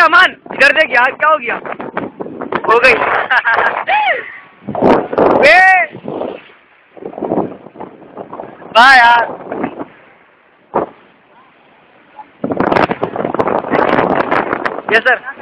अमान इधर देख यार, क्या हो गया? हो गई। वाह यार, यस सर।